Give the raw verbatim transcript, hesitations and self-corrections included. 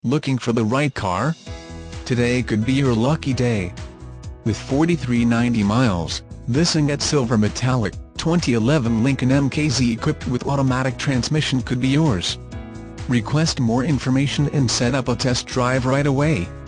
Looking for the right car? Today could be your lucky day. With forty-three ninety miles, this Ingot Silver Metallic, twenty eleven Lincoln M K Z equipped with automatic transmission could be yours. Request more information and set up a test drive right away.